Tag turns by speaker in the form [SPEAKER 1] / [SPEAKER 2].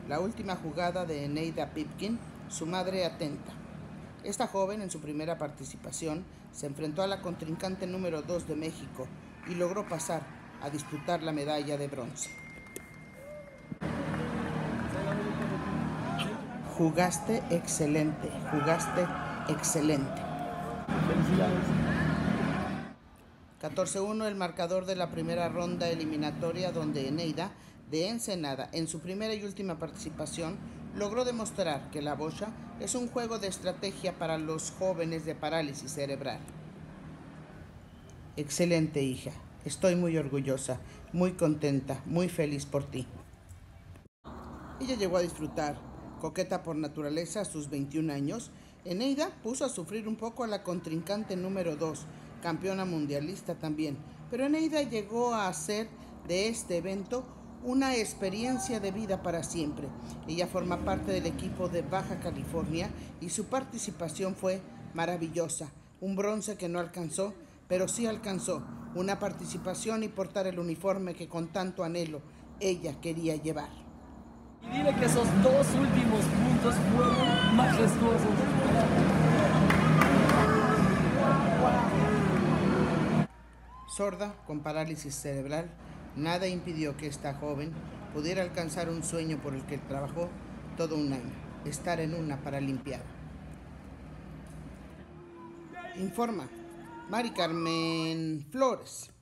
[SPEAKER 1] la última jugada de Eneida Pipkin, su madre atenta. Esta joven, en su primera participación, se enfrentó a la contrincante número 2 de México y logró pasar a disputar la medalla de bronce. Jugaste excelente, jugaste excelente.
[SPEAKER 2] Felicidades.
[SPEAKER 1] 14-1 el marcador de la primera ronda eliminatoria, donde Eneida de Ensenada, en su primera y última participación, logró demostrar que la bocha es un juego de estrategia para los jóvenes de parálisis cerebral. Excelente, hija. Estoy muy orgullosa, muy contenta, muy feliz por ti. Ella llegó a disfrutar. Coqueta por naturaleza a sus 21 años, Eneida puso a sufrir un poco a la contrincante número 2, campeona mundialista también, pero Eneida llegó a hacer de este evento una experiencia de vida para siempre. Ella forma parte del equipo de Baja California y su participación fue maravillosa. Un bronce que no alcanzó, pero sí alcanzó una participación y portar el uniforme que con tanto anhelo ella quería llevar.
[SPEAKER 2] Y dile que esos dos últimos puntos fueron majestuosos.
[SPEAKER 1] Sorda, con parálisis cerebral, nada impidió que esta joven pudiera alcanzar un sueño por el que trabajó todo un año: estar en una Paralimpiada. Informa Mari Carmen Flores.